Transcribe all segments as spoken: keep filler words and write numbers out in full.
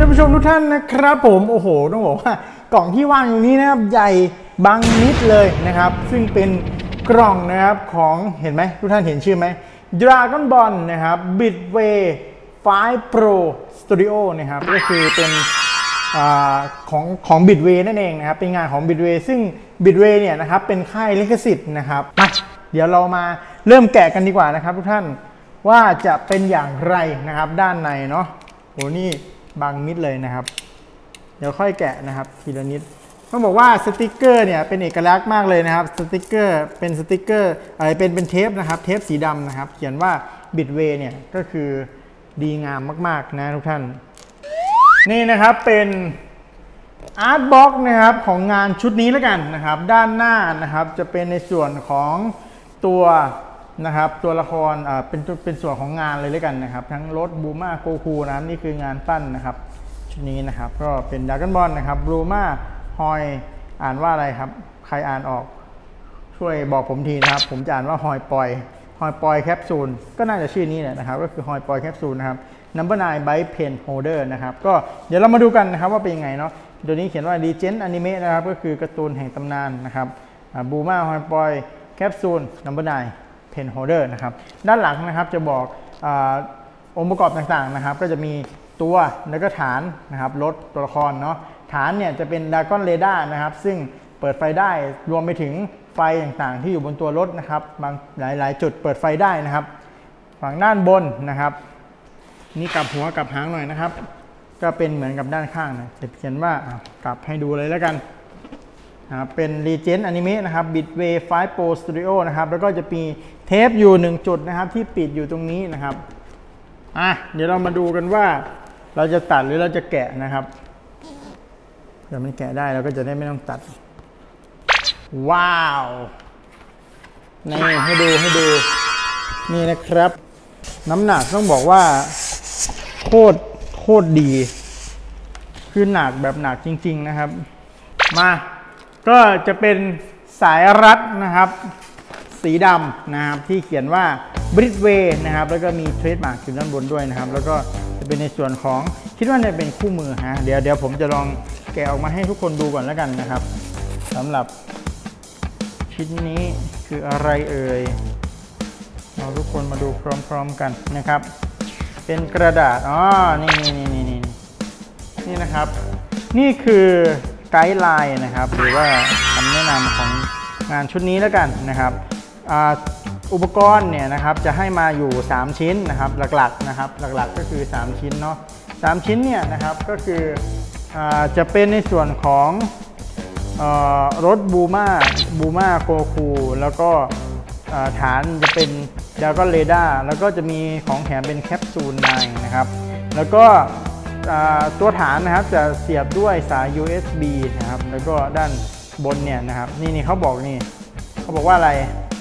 านผู้ชมทุกท่านนะครับผมโอ้โหต้องบอกว่ากล่องที่วางอยู่นี้นะครับใหญ่บังมิดเลยนะครับซึ่งเป็นกล่องนะครับของเห็นไหมทุกท่านเห็นชื่อไหม Dragon Ball นะครับ Bitway ไฟว์ Pro Studio นะครับก็คือเป็นของของ Bitway นั่นเองนะครับเป็นงานของ Bitway ซึ่ง Bitway เนี่ยนะครับเป็นค่ายลิขสิทธิ์นะครับมาเดี๋ยวเรามาเริ่มแกะกันดีกว่านะครับทุกท่านว่าจะเป็นอย่างไรนะครับด้านในเนาะโหนี่บางมิดเลยนะครับเดี๋ยวค่อยแกะนะครับทีละนิดต้องบอกว่าสติกเกอร์เนี่ยเป็นเอกลักษณ์มากเลยนะครับสติกเกอร์เป็นสติกเกอร์อะไรเป็นเป็นเทปนะครับเทปสีดำนะครับเขียนว่า Bitway เนี่ยก็คือดีงามมากๆนะทุกท่านนี่นะครับเป็นอาร์ตบ็อกซ์นะครับของงานชุดนี้แล้วกันนะครับด้านหน้านะครับจะเป็นในส่วนของตัวนะครับตัวละครอ่าเป็นเป็นส่วนของงานเลยแล้วกันนะครับทั้งรถบูมาโกคูนะครับนี่คืองานปั้นนะครับชุดนี้นะครับก็เป็นดราก้อนบอลนะครับบูมาฮอยอ่านว่าอะไรครับใครอ่านออกช่วยบอกผมทีนะครับผมจะอ่านว่าฮอยปอยฮอยปอยแคปซูลก็น่าจะชื่อนี้แหละนะครับก็คือฮอยปอยแคปซูลนะครับ นัมเบอร์ ไนน์ Byte Pen Holder นะครับก็เดี๋ยวเรามาดูกันนะครับว่าเป็นยังไงเนาะตัวนี้เขียนว่า Legend Anime นะครับก็คือการ์ตูนแห่งตำนานนะครับบูมาฮอยปอยแคปซูล นัมเบอร์ ไนน์ Pen Holder นะครับด้านหลังนะครับจะบอกองค์ประกอบต่างๆนะครับก็จะมีตัวแล้วก็ฐานนะครับรถตัวละครเนาะฐานเนี่ยจะเป็น Dragon Radar นะครับซึ่งเปิดไฟได้รวมไปถึงไฟต่างๆที่อยู่บนตัวรถนะครับบางหลายๆจุดเปิดไฟได้นะครับฝั่งด้านบนนะครับนี่กลับหัวกลับหางหน่อยนะครับก็เป็นเหมือนกับด้านข้างนะจะเขียนว่ากลับให้ดูเลยแล้วกันนะครับเป็น Legend Anime นะครับ Bitway ไฟว์ Pro Studio นะครับแล้วก็จะมีเทปอยู่หนึ่งจุดนะครับที่ปิดอยู่ตรงนี้นะครับอ่ะเดี๋ยวเรามาดูกันว่าเราจะตัดหรือเราจะแกะนะครับเดี๋ยวมันแกะได้เราก็จะได้ไม่ต้องตัดว้าวนี่ให้ดูให้ดูนี่นะครับน้ำหนักต้องบอกว่าโคตรโคตรดีคือหนักแบบหนักจริงๆนะครับมาก็จะเป็นสายรัดนะครับสีดำนะครับที่เขียนว่า Bitway นะครับแล้วก็มีเทรดมาร์กอยู่ด้านบนด้วยนะครับแล้วก็จะเป็นในส่วนของคิดว่าจะเป็นคู่มือฮะเดี๋ยวเดี๋ยวผมจะลองแกะออกมาให้ทุกคนดูก่อนแล้วกันนะครับสำหรับชิ้นนี้คืออะไรเอ่ยเราทุกคนมาดูพร้อมๆกันนะครับเป็นกระดาษอ๋อนี่นี่นี่นี่นี่นะครับนี่คือไกด์ไลน์นะครับหรือว่าคำแนะนำของงานชุดนี้แล้วกันนะครับอุปกรณ์เนี่ยนะครับจะให้มาอยู่สามชิ้นนะครับหลักๆนะครับหลักๆก็คือสามชิ้นเนาะสามชิ้นเนี่ยนะครับก็คือจะเป็นในส่วนของรถบูมาบูมาโกคูแล้วก็ฐานจะเป็นดราก้อนเรดาร์แล้วก็จะมีของแถมเป็นแคปซูลไนน์นะครับแล้วก็ตัวฐานนะครับจะเสียบด้วยสาย ยู เอส บี นะครับแล้วก็ด้านบนเนี่ยนะครับนี่นี่เขาบอกนี่เขาบอกว่าอะไร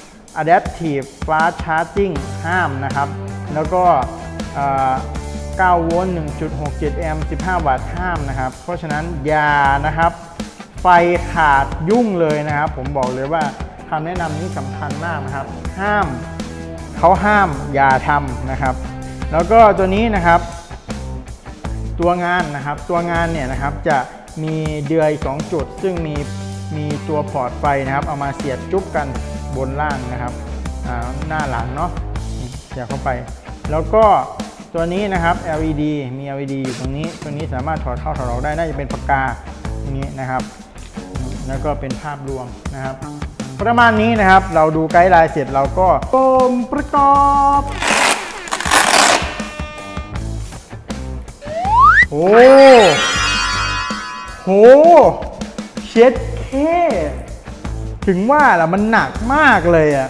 Adaptive Fast Charging ห้ามนะครับแล้วก็เก้าโวลต์ หนึ่งจุดหกเจ็ด แอมป์ สิบห้า วัตต์ห้ามนะครับเพราะฉะนั้นอย่านะครับไฟขาดยุ่งเลยนะครับผมบอกเลยว่าคำแนะนำนี้สำคัญมากนะครับห้ามเขาห้ามอย่าทำนะครับแล้วก็ตัวนี้นะครับตัวงานนะครับตัวงานเนี่ยนะครับจะมีเดือยสองจุดซึ่งมีมีตัวพอร์ตไฟนะครับเอามาเสียบจุ๊บกันบนล่างนะครับหน้าหลังเนาะเสียบเข้าไปแล้วก็ตัวนี้นะครับ แอล อี ดี มี แอล อี ดี อยู่ตรงนี้ตัวนี้สามารถถอดเข้าถอดออกได้น่าจะเป็นปากกาตรงนี้นะครับแล้วก็เป็นภาพรวมนะครับประมาณนี้นะครับเราดูไกด์ไลน์เสร็จเราก็องค์ประกอบโอ้โหเช็ดแค่ถึงว่าล่ะมันหนักมากเลยอ่ะ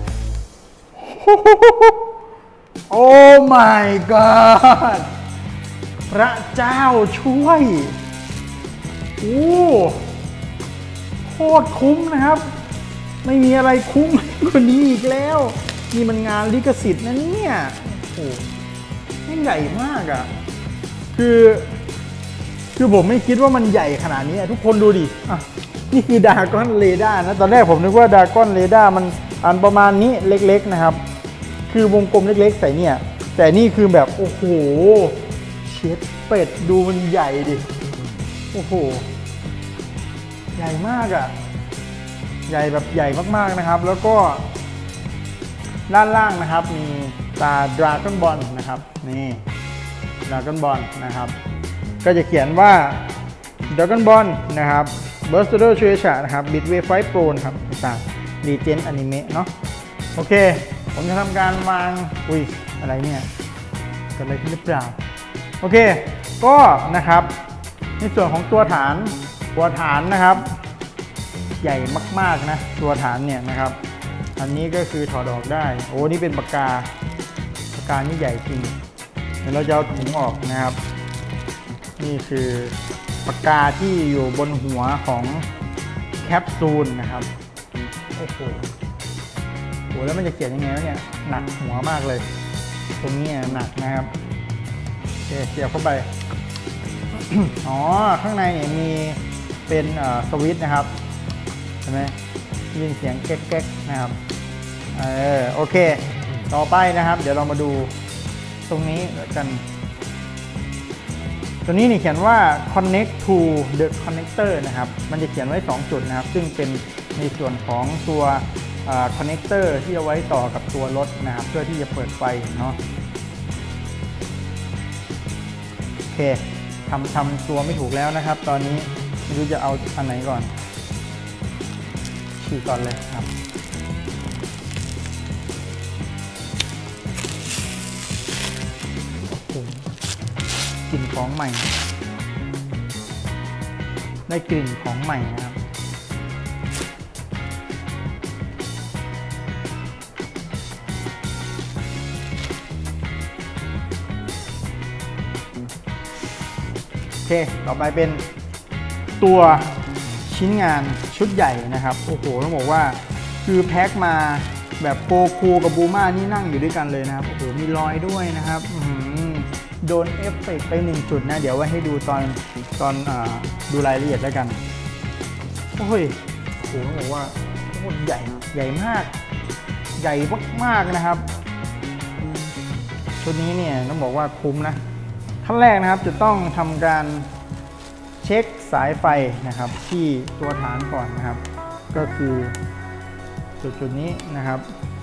โอ้ my god พระเจ้าช่วยโอ้โคตรคุ้มนะครับไม่มีอะไรคุ้มกว่านี้อีกแล้วนี่มันงานลิขสิทธิ์นะเนี่ยโอ้ไม่ใหญ่มากอ่ะคือคือผมไม่คิดว่ามันใหญ่ขนาดนี้ทุกคนดูดิอ่ะนี่คือดราก้อนเรดาร์นะตอนแรกผมนึกว่าดราก้อนเรดาร์มันอันประมาณนี้เล็กๆนะครับคือวงกลมเล็กๆใส่เนี่ยแต่นี่คือแบบโอ้โหชเช็ดเป็ดดูมันใหญ่ดิโอ้โหใหญ่มากอะใหญ่แบบใหญ่มากๆนะครับแล้วก็ด้านล่างนะครับมีตาดราก้อนบอลนะครับนี่ดราก้อนบอลนะครับก็จะเขียนว่าดราก้อนบอลนะครับเบอร์สเตอร์ชูเอชะนะครับบิดเวฟไฟโปรนะครับต่างดีเจนอนิเมะเนาะโอเคผมจะทำการวางอุ้ยอะไรเนี่ยเกิดอะไรขึ้นหรือเปล่าโอเคก็นะครับในส่วนของตัวฐานตัวฐานนะครับใหญ่มากๆนะตัวฐานเนี่ยนะครับอันนี้ก็คือถอดออกได้โอ้นี่เป็นปากกาปากกานี่ใหญ่จริงเดี๋ยวเราจะเอาถุงออกนะครับนี่คือปากกาที่อยู่บนหัวของแคปซูลนะครับโอ้โหโหแล้วมันจะเขียนยังไงวะเนี่ยหนักหัวมากเลยตรงนี้หนักนะครับโอเคเสียบเข้าไป อ๋อข้างในเนี่ยมีเป็นสวิตช์นะครับใช่ไหมยินเสียงแก๊กๆนะครับเออโอเคต่อไปนะครับเดี๋ยวเรามาดูตรงนี้กันตัวนี้นี่เขียนว่า connect to the connector นะครับมันจะเขียนไว้สองจุดนะครับซึ่งเป็นในส่วนของตัว connector ที่เอาไว้ต่อกับตัวรถนะครับเพื่อที่จะเปิดไฟเนาะโอเคทำทำตัวไม่ถูกแล้วนะครับตอนนี้ไม่รู้จะเอาอันไหนก่อนฉีกก่อนเลยครับกลิ่นของใหม่ได้กลิ่นของใหม่นะครับโอเคต่อไปเป็นตัวชิ้นงานชุดใหญ่นะครับโอ้โหต้องบอกว่าคือแพ็คมาแบบโกคูกับบูม่านี่นั่งอยู่ด้วยกันเลยนะครับโอ้โหมีรอยด้วยนะครับโดนเอฟเฟกต์ไปหนึ่งจุดนะเดี๋ยวไว้ให้ดูตอนตอนอดูรายละเอียดแล้วกันโอ้ยโอ้โหต้องบอกว่าโคตรใหญ่ใหญ่มากใหญ่มากๆนะครับชุดนี้เนี่ยต้องบอกว่าคุ้มนะขั้นแรกนะครับจะต้องทำการเช็คสายไฟนะครับที่ตัวฐานก่อนนะครับก็คือจุดจุดนี้นะครับ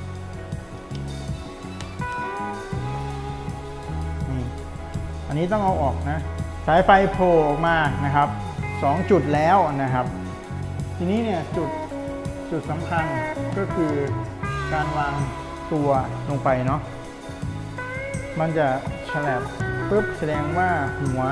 นี่อันนี้ต้องเอาออกนะสายไฟโผล่ออกมานะครับสองจุดแล้วนะครับทีนี้เนี่ยจุดจุดสำคัญก็คือการวางตัวลงไปเนาะมันจะฉลับปุ๊บแสดงว่าหัว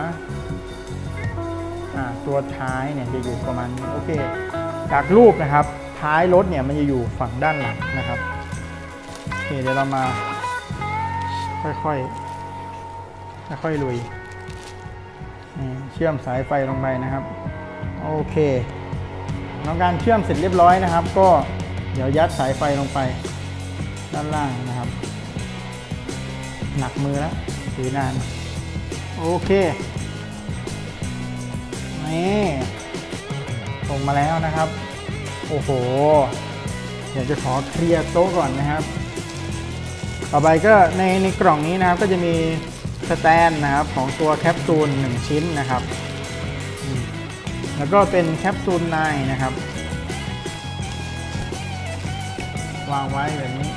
ตัวท้ายเนี่ยจะอยู่ประมาณนี้โอเคจากรูปนะครับท้ายรถเนี่ยมันจะอยู่ฝั่งด้านหลังนะครับโอเคเดี๋ยวเรามาค่อยๆค่อยๆลุยเชื่อมสายไฟลงไปนะครับโอเคทำการเชื่อมเสร็จเรียบร้อยนะครับก็เดี๋ยวยัดสายไฟลงไปด้านล่างนะครับหนักมือแล้วถือนานโอเคนี่ส่งมาแล้วนะครับโอ้โหเดี๋ยวจะขอเคลียร์โต๊ะก่อนนะครับต่อไปก็ในในกล่องนี้นะครับก็จะมีสแตนนะครับของตัวแคปซูลหนึ่งชิ้นนะครับแล้วก็เป็นแคปซูลในนะครับวางไว้แบบนี้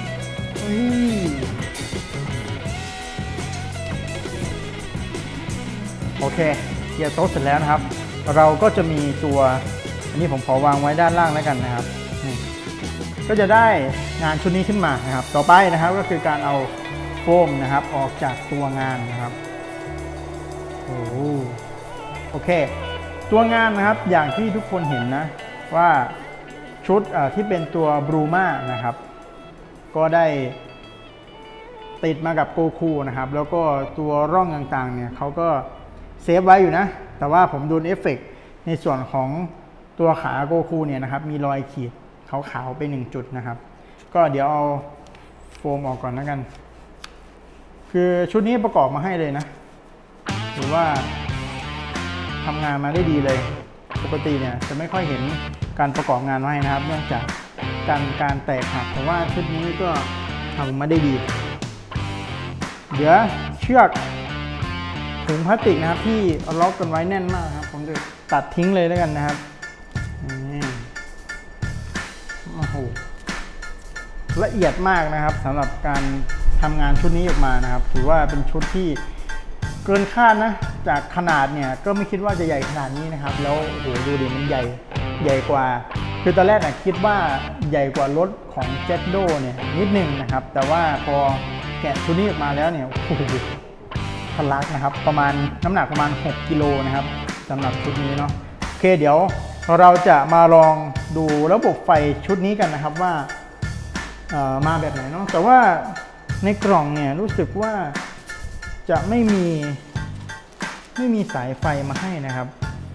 โอเคเคลียร์โต๊ะเสร็จแล้วนะครับเราก็จะมีตัวอันนี้ผมขอวางไว้ด้านล่างแล้วกันนะครับก็จะได้งานชุดนี้ขึ้นมานะครับต่อไปนะครับก็คือการเอาโฟมนะครับออกจากตัวงานนะครับโอ้โอเคตัวงานนะครับอย่างที่ทุกคนเห็นนะว่าชุดที่เป็นตัวบรูม่านะครับก็ได้ติดมากับโกคูนะครับแล้วก็ตัวร่องต่างๆเนี่ยเขาก็เซฟไว้อยู่นะแต่ว่าผมดูเอฟเฟกต์ในส่วนของตัวขาโกคูเนี่ยนะครับมีรอยขีดขาวๆไปหนึ่งจุดนะครับก็เดี๋ยวเอาโฟมออกก่อนแล้วกันคือชุดนี้ประกอบมาให้เลยนะถือว่าทำงานมาได้ดีเลยปกติเนี่ยจะไม่ค่อยเห็นการประกอบงานมาให้นะครับเนื่องจากการการแตกหักแต่ว่าชุดนี้ก็ทำมาได้ดีเดี๋ยวเชือกถุงพลาสติกนะครับที่ล็อกกันไว้แน่นมากครับผมจะตัดทิ้งเลยแล้วกันนะครับนี่โอ้โหละเอียดมากนะครับสำหรับการทำงานชุดนี้ออกมานะครับถือว่าเป็นชุดที่เกินคาดนะจากขนาดเนี่ยก็ไม่คิดว่าจะใหญ่ขนาดนี้นะครับแล้วโอ้โหดูดิมันใหญ่ใหญ่กว่าคือตอนแรกนะคิดว่าใหญ่กว่ารถของเจ็ตโดเนี่ยนิดนึงนะครับแต่ว่าพอแกะชุดนี้ออกมาแล้วเนี่ยโอ้โหทะลักนะครับประมาณน้ำหนักประมาณหกกิโลนะครับสำหรับชุดนี้เนาะโอเคเดี๋ยวเราจะมาลองดูระบบไฟชุดนี้กันนะครับว่ามาแบบไหนเนาะแต่ว่าในกล่องเนี่ยรู้สึกว่าจะไม่มีไม่มีสายไฟมาให้นะครับ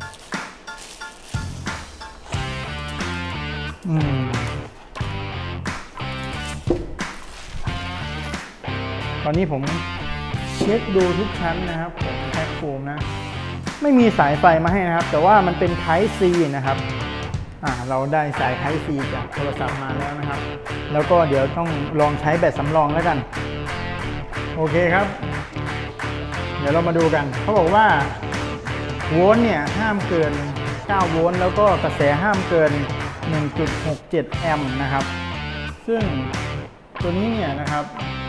อืมตอนนี้ผมเช็คดูทุกชั้นนะครับผมแพ็คโฟมนะไม่มีสายไฟมาให้นะครับแต่ว่ามันเป็น Type C นะครับอ่าเราได้สาย Type C จากโทรศัพท์มาแล้วนะครับแล้วก็เดี๋ยวต้องลองใช้แบตสำรองแล้วกันโอเคครับเดี๋ยวเรามาดูกันเขาบอกว่าโวลต์เนี่ยห้ามเกินเก้าโวลต์แล้วก็กระแสห้ามเกิน หนึ่งจุดหกเจ็ด แอมป์นะครับซึ่งตัวนี้เนี่ยนะครับ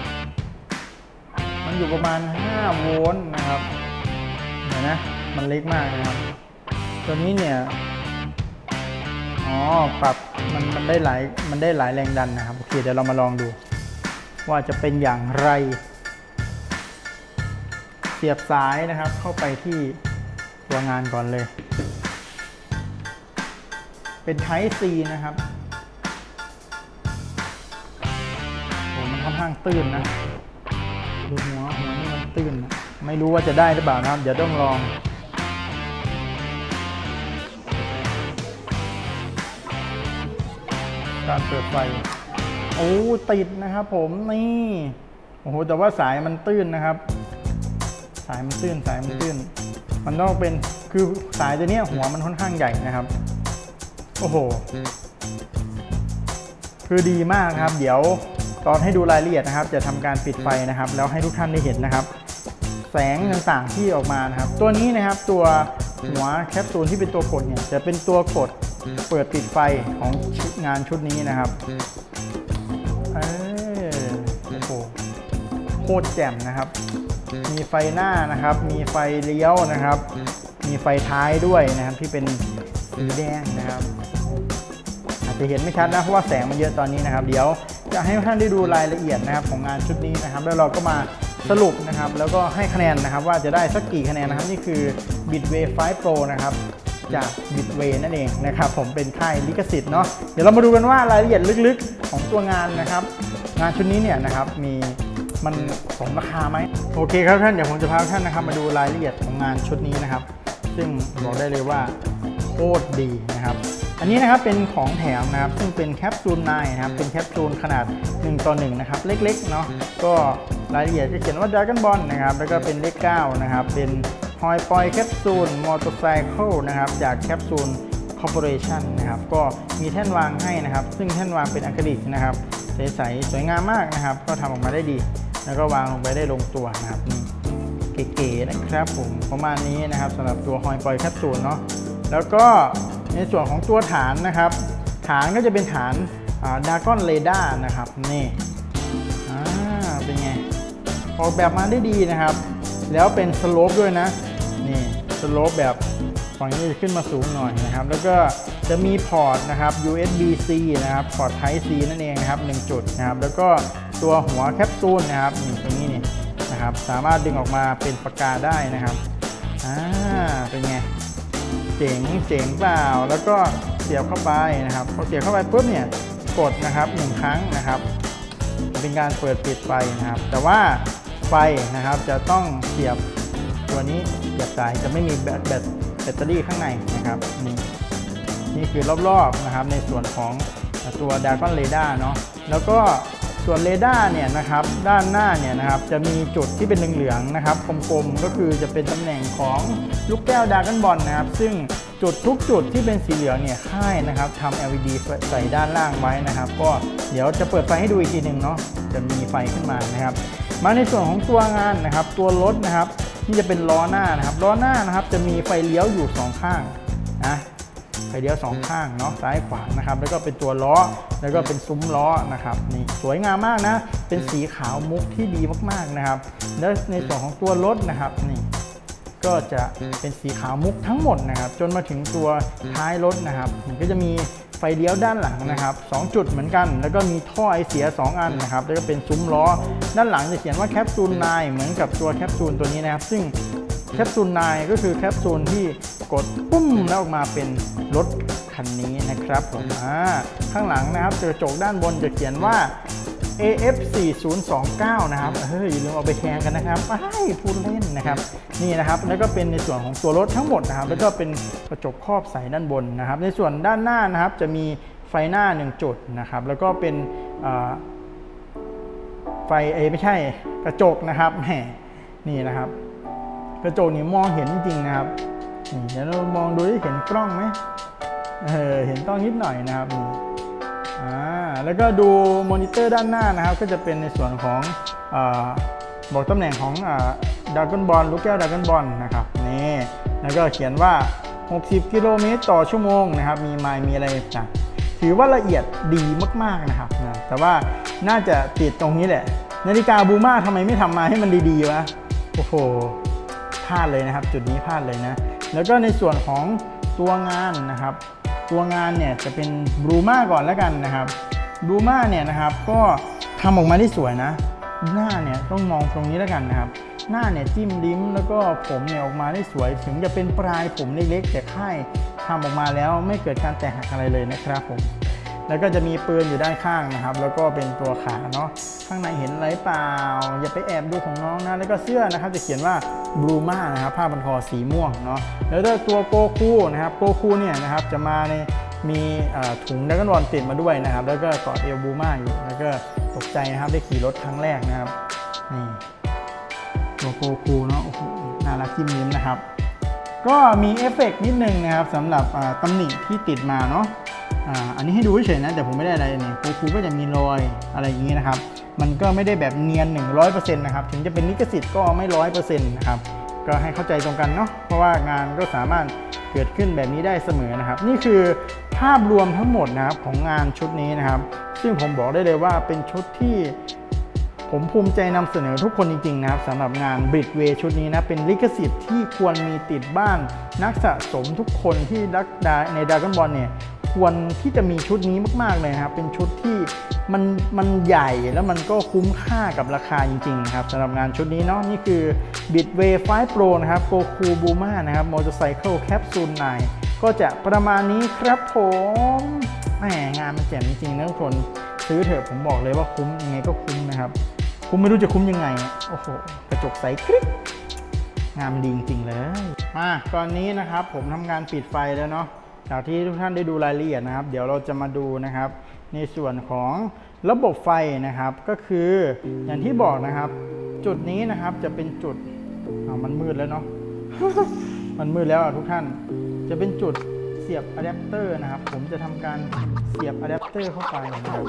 มันอยู่ประมาณห้าโวลต์นะครับเห็นไหมมันเล็กมากนะครับตัวนี้เนี่ยอ๋อปรับมันมันได้หลายมันได้หลายแรงดันนะครับโอเคเดี๋ยวเรามาลองดูว่าจะเป็นอย่างไรเสียบสายนะครับเข้าไปที่ตัวงานก่อนเลยเป็น Type C นะครับโอ้มันค่อนข้างตื้นนะดูหัวหัวนี่มันตื้นนะไม่รู้ว่าจะได้หรือเปล่านะครับเดี๋ยวต้องลองการเปิดไฟโอ้ติดนะครับผมนี่โอ้โหแต่ว่าสายมันตื้นนะครับสายมันตื้นสายมันตื้นมันต้องเป็นคือสายตัวนี้หัวมันค่อนข้างใหญ่นะครับโอ้โหคือดีมากครับเดี๋ยวตอนให้ดูรายละเอียดนะครับจะทำการปิดไฟนะครับแล้วให้ทุกท่านได้เห็นนะครับแสงต่างๆที่ออกมานะครับตัวนี้นะครับตัวหัวแคปซูลที่เป็นตัวกดเนี่ยจะเป็นตัวกดเปิดปิดไฟของงานชุดนี้นะครับเออโอ้โหโคตรแจ่มนะครับมีไฟหน้านะครับมีไฟเลี้ยวนะครับมีไฟท้ายด้วยนะครับที่เป็นสีแดงนะครับอาจจะเห็นไม่ชัดนะเพราะว่าแสงมันเยอะตอนนี้นะครับเดี๋ยวจะให้ท่านได้ดูรายละเอียดนะครับของงานชุดนี้นะครับแล้วเราก็มาสรุปนะครับแล้วก็ให้คะแนนนะครับว่าจะได้สักกี่คะแนนนะครับนี่คือ Bitway ไฟว์ Pro นะครับจาก Bitway นั่นเองนะครับผมเป็นค่ายลิขสิทธิ์เนาะเดี๋ยวเรามาดูกันว่ารายละเอียดลึกๆของตัวงานนะครับงานชุดนี้เนี่ยนะครับมีมันสมราคาไหมโอเคครับท่านเดี๋ยวผมจะพาท่านนะครับมาดูรายละเอียดของงานชุดนี้นะครับซึ่งบอกได้เลยว่าโคตรดีนะครับอันนี้นะครับเป็นของแถมนะครับซึ่งเป็นแคปซูลไนน์นะครับเป็นแคปซูลขนาดหนึ่งต่อหนึ่งนะครับเล็กๆเนาะก็รายละเอียดจะเขียนว่า Dragon Ball นะครับแล้วก็เป็นเลขเก้านะครับเป็นฮอยปอยแคปซูลมอเตอร์ไซค์นะครับจากแคปซูลคอร์ปอเรชั่นนะครับก็มีแท่นวางให้นะครับซึ่งแท่นวางเป็นอะคริลิกนะครับใสๆสวยงามมากนะครับก็ทำออกมาได้ดีแล้วก็วางลงไปได้ลงตัวนะครับนี่เก๋ๆนะครับผมประมาณนี้นะครับสำหรับตัวฮอยปอยแคปซูลเนาะแล้วก็ในส่วนของตัวฐานนะครับฐานก็จะเป็นฐานดากอนเรดาร์นะครับนี่อ่าเป็นไงออกแบบมาได้ดีนะครับแล้วเป็นสโลปด้วยนะนี่สโลปแบบฝั่งนี้จะขึ้นมาสูงหน่อยนะครับแล้วก็จะมีพอร์ตนะครับ ยู เอส บี ซี นะครับพอร์ต Type C นั่นเองนะครับหนึ่งจุดนะครับแล้วก็ตัวหัวแคปซูลนะครับนี่ตรงนี้นี่นะครับสามารถดึงออกมาเป็นปากกาได้นะครับอ่าเป็นไงเจ๋งเจ๋งเปล่าแล้วก็เสียบเข้าไปนะครับพอเสียบเข้าไปปุ๊บเนี่ยกดนะครับหนึ่งครั้งนะครับเป็นการเปิดปิดไฟนะครับแต่ว่าไฟนะครับจะต้องเสียบตัวนี้เสียบสายจะไม่มีแบตแบตแบตเตอรี่ข้างในนะครับนี่นี่คือรอบๆนะครับในส่วนของตัว Dragon Radar เนาะแล้วก็ส่วนเรดาร์เนี่ยนะครับด้านหน้าเนี่ยนะครับจะมีจุดที่เป็นเหลืองๆนะครับกลมๆก็คือจะเป็นตำแหน่งของลูกแก้ว Dragon Ball นะครับซึ่งจุดทุกจุดที่เป็นสีเหลืองเนี่ยค่ายนะครับทำ แอล อี ดี ใส่ด้านล่างไว้นะครับก็เดี๋ยวจะเปิดไฟให้ดูอีกทีหนึ่งเนาะจะมีไฟขึ้นมานะครับมาในส่วนของตัวงานนะครับตัวรถนะครับนี่จะเป็นล้อหน้านะครับล้อหน้านะครับจะมีไฟเลี้ยวอยู่สองข้างนะไฟเลี้ยวสองข้างเนาะซ้ายขวานะครับแล้วก็เป็นตัวล้อแล้วก็เป็นซุ้มล้อนะครับนี่สวยงามมากนะเป็นสีขาวมุกที่ดีมากๆนะครับแล้วในส่วนของตัวรถนะครับนี่ก็จะเป็นสีขาวมุกทั้งหมดนะครับจนมาถึงตัวท้ายรถนะครับมันก็จะมีไฟเลี้ยวด้านหลังนะครับสองจุดเหมือนกันแล้วก็มีท่อไอเสียสองอันนะครับแล้วก็เป็นซุ้มล้อด้านหลังจะเขียนว่าแคปซูลไนน์เหมือนกับตัวแคปซูลตัวนี้นะครับซึ่งแคปซูลไนน์ก็คือแคปซูลที่กดปุ้มแล้วออกมาเป็นรถคันนี้นะครับผมอ่าข้างหลังนะครับกระจกด้านบนจะเขียนว่า เอ เอฟ สี่ศูนย์สองเก้า นะครับเฮ้ยอย่าลืมเอาไปแข่งกันนะครับไอ้พูดเล่นนะครับนี่นะครับแล้วก็เป็นในส่วนของตัวรถทั้งหมดนะครับแล้วก็เป็นกระจกครอบใสด้านบนนะครับในส่วนด้านหน้านะครับจะมีไฟหน้าหนึ่งจุดนะครับแล้วก็เป็นไฟเอไม่ใช่กระจกนะครับแหมนี่นะครับกระจกนี่มองเห็นจริงนะครับนี่เดี๋ยวเรามองดูที่เห็นกล้องไหมเออเห็นกล้องนิดหน่อยนะครับนี่อ่าแล้วก็ดูมอนิเตอร์ด้านหน้านะครับก็จะเป็นในส่วนของอบอกตำแหน่งของดราก้อนบอลลูกแก้วดราก้อนบอลนะครับนี่แล้วก็เขียนว่าหกสิบกิโลเมตรต่อชั่วโมงนะครับมีไมล์มีอะไรต่างถือว่าละเอียดดีมากๆนะครับนะแต่ว่าน่าจะติดตรงนี้แหละนาฬิกาบูม่าทำไมไม่ทำมาให้มันดีๆวะโอ้โหพลาดเลยนะครับจุดนี้พลาดเลยนะแล้วก็ในส่วนของตัวงานนะครับตัวงานเนี่ยจะเป็นบลูม่าก่อนแล้วกันนะครับบลูม่าเนี่ยนะครับก็ทำออกมาได้สวยนะหน้าเนี่ยต้องมองตรงนี้แล้วกันนะครับหน้าเนี่ยจิ้มลิ้มแล้วก็ผมเนี่ยออกมาได้สวยถึงจะเป็นปลายผมเล็กๆแต่ค่ายทำออกมาแล้วไม่เกิดการแตกหักอะไรเลยนะครับผมแล้วก็จะมีปืนอยู่ด้านข้างนะครับแล้วก็เป็นตัวขาเนาะข้างในเห็นอะไรเปล่าอย่าไปแอบดูของน้องนะแล้วก็เสื้อนะครับจะเขียนว่าบลูม่านะครับผ้าพันคอสีม่วงเนาะแล้วตัวโกคูนะครับโกคูเนี่ยนะครับจะมาในมีถุงดราก้อนบอลติดมาด้วยนะครับแล้วก็เกาะเอวบลูม่าอยู่แล้วก็ตกใจนะครับได้ขี่รถครั้งแรกนะครับนี่ตัวโกคูเนาะโอ้โหน่ารักจิ้มลิ้มนะครับก็มีเอฟเฟกต์นิดนึงนะครับสำหรับตำหนิที่ติดมาเนาะอันนี้ให้ดูเฉยๆนะแต่ผมไม่ได้อะไรเนี่ยโกคูก็จะมีรอยอะไรอย่างนี้นะครับมันก็ไม่ได้แบบเนียน หนึ่งร้อยเปอร์เซ็นต์ นะครับถึงจะเป็นลิขสิทธิ์ก็ไม่ ร้อยเปอร์เซ็นต์ นะครับก็ให้เข้าใจตรงกันเนาะเพราะว่างานก็สามารถเกิดขึ้นแบบนี้ได้เสมอนะครับนี่คือภาพรวมทั้งหมดนะครับของงานชุดนี้นะครับซึ่งผมบอกได้เลยว่าเป็นชุดที่ผมภูมิใจนำเสนอทุกคนจริงๆนะครับสำหรับงาน Bridgeway ชุดนี้นะเป็นลิขสิทธิ์ที่ควรมีติดบ้านนักสะสมทุกคนที่รักใน Dragon Ball เนี่ยควรที่จะมีชุดนี้มากๆเลยครับเป็นชุดที่มันมันใหญ่แล้วมันก็คุ้มค่ากับราคาจริงๆนะครับสำหรับงานชุดนี้เนาะนี่คือ Bridgeway ไฟว์ Pro นะครับ Goku Bulma นะครับ Motorcycle Capsule ไนน์ ก็จะประมาณนี้ครับผมแหมงานมันแจ่มจริงๆนะทุกคนซื้อเถอะผมบอกเลยว่าคุ้มยังไงก็คุ้มนะครับคุ้มไม่รู้จะคุ้มยังไงโอ้โหกระจกใสคลิกงานมันดีจริงๆเลยมาตอนนี้นะครับผมทำการปิดไฟแล้วเนาะจากที่ทุกท่านได้ดูรายละเอียดนะครับเดี๋ยวเราจะมาดูนะครับในส่วนของระบบไฟนะครับก็คืออย่างที่บอกนะครับจุดนี้นะครับจะเป็นจุดเอามันมืดแล้วเนาะ มันมืดแล้วทุกท่านจะเป็นจุดเสียบอะแดปเตอร์นะครับผมจะทำการเสียบอะแดปเตอร์เข้าไปนะครับ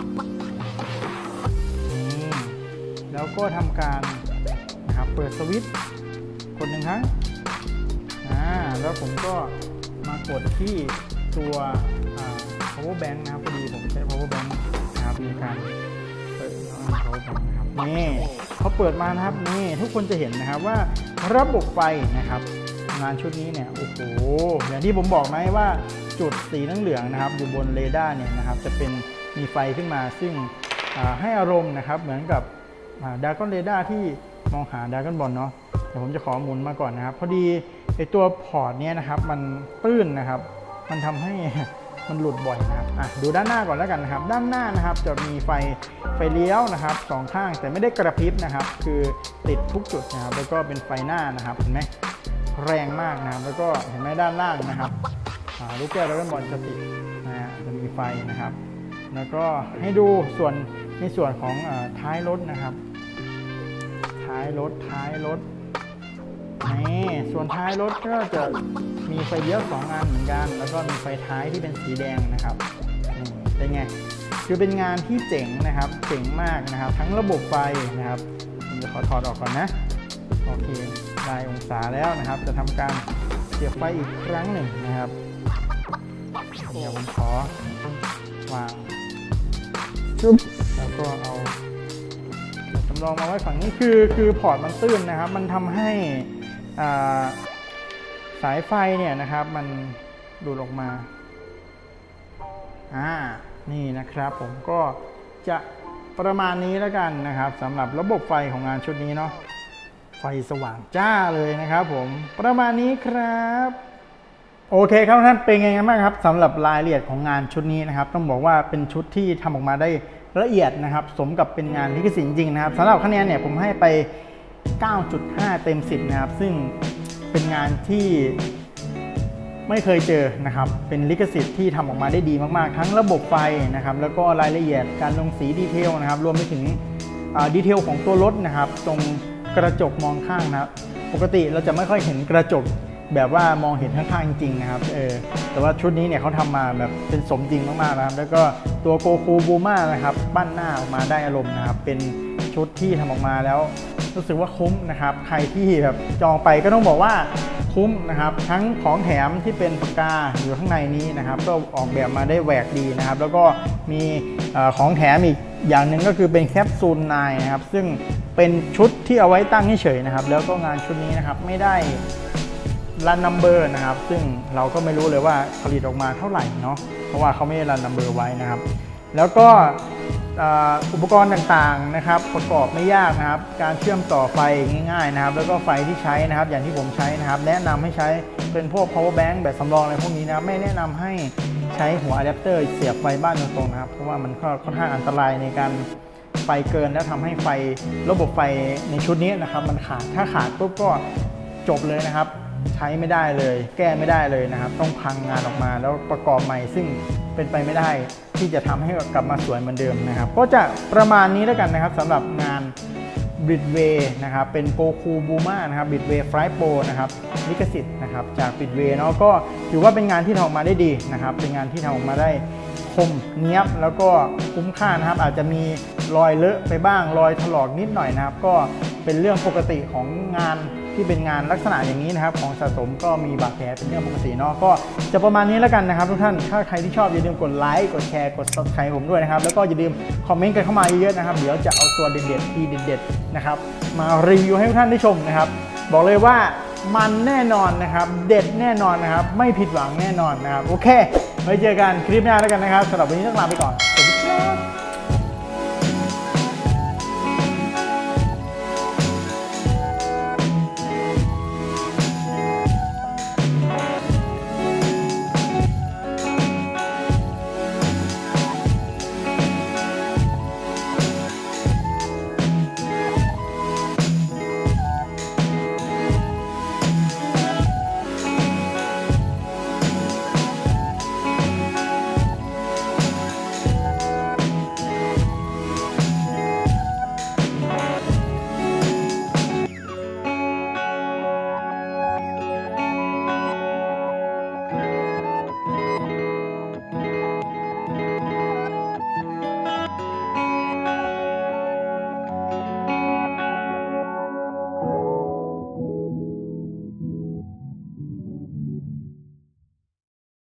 แล้วก็ทำการนะครับเปิดสวิตช์กดหนึ่งครั้งอ่าแล้วผมก็มากดที่ตัว power bank นะครับพอดีผมใช้ power bank นะครับมีการเปิด power bank นะครับนี่เขาเปิดมานะครับนี่ทุกคนจะเห็นนะครับว่าระบบไฟนะครับงานชุดนี้เนี่ยโอ้โหอย่างที่ผมบอกไหมว่าจุดสีเหลืองๆนะครับอยู่บนเรดาร์เนี่ยนะครับจะเป็นมีไฟขึ้นมาซึ่งให้อารมณ์นะครับเหมือนกับดราก้อนเรดาร์ที่มองหาดราก้อนบอลเนาะเดี๋ยวผมจะขอหมุนมาก่อนนะครับพอดีไอตัวพอร์ตเนี้ยนะครับมันตื้นนะครับมันทำให้มันหลุดบ่อยนะครับอ่ะดูด้านหน้าก่อนแล้วกันนะครับด้านหน้านะครับจะมีไฟไฟเลี้ยวนะครับสองข้างแต่ไม่ได้กระพริบนะครับคือติดทุกจุดนะครับแล้วก็เป็นไฟหน้านะครับเห็นไหมแรงมากนะครับแล้วก็เห็นไหมด้านล่างนะครับลูกแก้วดราก้อนบอลจะติดนะฮะจะมีไฟนะครับแล้วก็ให้ดูส่วนในส่วนของท้ายรถนะครับท้ายรถท้ายรถนี่ส่วนท้ายรถก็จะมีไฟเลี้ยวสองอันเหมือนกันแล้วก็มีไฟท้ายที่เป็นสีแดงนะครับนี่เป็นไงคือเป็นงานที่เจ๋งนะครับเจ๋งมากนะครับทั้งระบบไฟนะครับผมจะขอถอดออกก่อนนะโอเคได้องศาแล้วนะครับจะทำการเสียบไฟอีกครั้งหนึ่งนะครับเดี๋ยวผมขอวางชุบแล้วก็เอาสำรองมาไว้ฝั่งนี้คือคือพอร์ตมันตื้นนะครับมันทำให้สายไฟเนี่ยนะครับมันดูดออกมาอ่านี่นะครับผมก็จะประมาณนี้แล้วกันนะครับสำหรับระบบไฟของงานชุดนี้เนาะไฟสว่างจ้าเลยนะครับผมประมาณนี้ครับโอเคครับท่านเป็นไงบ้างครับสำหรับรายละเอียดของงานชุดนี้นะครับต้องบอกว่าเป็นชุดที่ทำออกมาได้ละเอียดนะครับสมกับเป็นงานลิขสิทธิ์จริงนะครับสำหรับคะแนนเนี่ยผมให้ไป เก้าจุดห้า เต็มสิบนะครับซึ่งเป็นงานที่ไม่เคยเจอนะครับเป็นลิขสิทธิ์ที่ทำออกมาได้ดีมากๆทั้งระบบไฟนะครับแล้วก็รายละเอียดการลงสีดีเทลนะครับรวมไปถึงดีเทลของตัวรถนะครับตรงกระจกมองข้างนะครับปกติเราจะไม่ค่อยเห็นกระจกแบบว่ามองเห็นข้างๆจริงๆนะครับเออแต่ว่าชุดนี้เนี่ยเขาทำมาแบบเป็นสมจริงมากๆนะครับแล้วก็ตัวโกคูบูม่านะครับปั้นหน้าออกมาได้อารมณ์นะครับเป็นชุดที่ทำออกมาแล้วรู้สึกว่าคุ้มนะครับใครที่แบบจองไปก็ต้องบอกว่าคุ้มนะครับทั้งของแถมที่เป็นปากกาอยู่ข้างในนี้นะครับก็ออกแบบมาได้แหวกดีนะครับแล้วก็มีของแถมอีกอย่างหนึ่งก็คือเป็นแคปซูลไนน์นะครับซึ่งเป็นชุดที่เอาไว้ตั้งเฉยๆนะครับแล้วก็งานชุดนี้นะครับไม่ได้รันนัมเบอร์นะครับซึ่งเราก็ไม่รู้เลยว่าผลิตออกมาเท่าไหร่เนาะเพราะว่าเขาไม่ได้รันนัมเบอร์ไว้นะครับแล้วก็อุปกรณ์ต่างๆนะครับประกอบไม่ยากนะครับการเชื่อมต่อไฟง่ายๆนะครับแล้วก็ไฟที่ใช้นะครับอย่างที่ผมใช้นะครับแนะนำให้ใช้เป็นพวก power bank แบบสำรองอะไรพวกนี้นะไม่แนะนำให้ใช้หัวอะแดปเตอร์เสียบไฟบ้านตรงๆนะครับเพราะว่ามันก็ค่อนข้างอันตรายในการไฟเกินแล้วทำให้ไฟระบบไฟในชุดนี้นะครับมันขาดถ้าขาดปุ๊บก็จบเลยนะครับใช้ไม่ได้เลยแก้ไม่ได้เลยนะครับต้องพังงานออกมาแล้วประกอบใหม่ซึ่งเป็นไปไม่ได้ที่จะทำให้กลับมาสวยเหมือนเดิมนะครับก็จะประมาณนี้แล้วกันนะครับสำหรับงาน Bridgeway นะครับเป็นโกคูบูม่านะครับ Bridgeway Fly Pro นะครับลิขสิทธิ์นะครับจาก Bridgeway เนาะก็ถือว่าเป็นงานที่ทำออกมาได้ดีนะครับเป็นงานที่ทำออกมาได้คมเนี๊ยบแล้วก็คุ้มค่านะครับอาจจะมีรอยเลอะไปบ้างรอยถลอกนิดหน่อยนะครับก็เป็นเรื่องปกติของงานที่เป็นงานลักษณะอย่างนี้นะครับของสะสมก็มีบาดแผลเป็นเรื่องปกติเนาะก็จะประมาณนี้แล้วกันนะครับทุกท่านถ้าใครที่ชอบอย่าลืมกดไลค์กดแชร์กด ซับสไครบ์ ผมด้วยนะครับแล้วก็อย่าลืมคอมเมนต์กันเข้ามาเยอะๆนะครับเดี๋ยวจะเอาตัวเด็ดๆที่เด็ดๆนะครับมารีวิวให้ทุกท่านได้ชมนะครับบอกเลยว่ามันแน่นอนนะครับเด็ดแน่นอนนะครับไม่ผิดหวังแน่นอนนะครับโอเคไว้เจอกันคลิปหน้าแล้วกันนะครับสำหรับวันนี้ต้องลาไปก่อนสวัสดีครับ